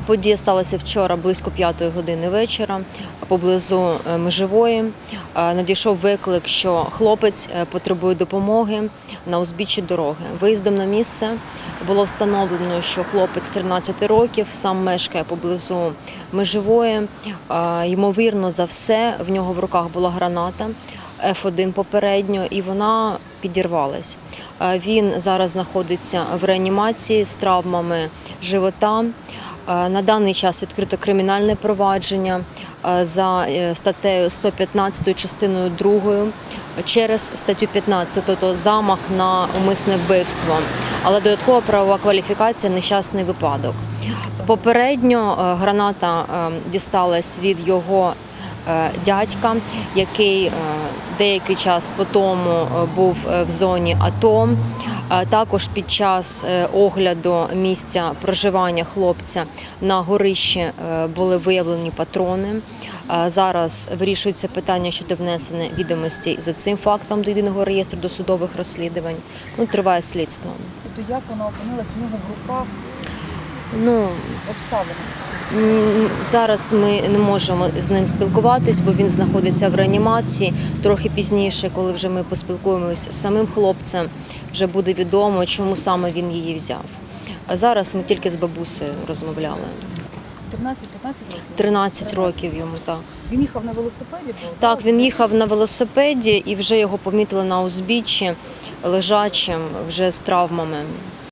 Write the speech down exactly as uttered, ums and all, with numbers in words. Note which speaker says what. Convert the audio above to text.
Speaker 1: Подія сталася вчора близько п'ятої години вечора поблизу Межової. Надійшов виклик, що хлопець потребує допомоги на узбіччі дороги. Виїздом на місце було встановлено, що хлопець тринадцяти років, сам мешкає поблизу Межової. Ймовірно за все, в нього в руках була граната еф один попередньо, і вона підірвалась. Він зараз знаходиться в реанімації з травмами живота. На даний час відкрито кримінальне провадження за статтею сто п'ятнадцять частиною другою через статтю п'ятнадцять, тобто замах на умисне вбивство, але додаткова правова кваліфікація – нещасний випадок. Попередньо граната дісталась від його дядька, який деякий час по тому був в зоні АТО. Також під час огляду місця проживання хлопця на горищі були виявлені патрони. Зараз вирішується питання щодо внесення відомостей за цим фактом до єдиного реєстру досудових розслідувань. Ну, триває слідство.
Speaker 2: Тобто як вона опинилась в нього в руках?
Speaker 1: Ну,
Speaker 2: обставини?
Speaker 1: Зараз ми не можемо з ним спілкуватись, бо він знаходиться в реанімації. Трохи пізніше, коли вже ми поспілкуємося з самим хлопцем, вже буде відомо, чому саме він її взяв. А зараз ми тільки з бабусею розмовляли.
Speaker 2: тринадцять-п'ятнадцять років?
Speaker 1: тринадцять років йому, так.
Speaker 2: Він їхав на велосипеді?
Speaker 1: Так, він їхав на велосипеді і вже його помітили на узбіччі, лежачим, вже з травмами.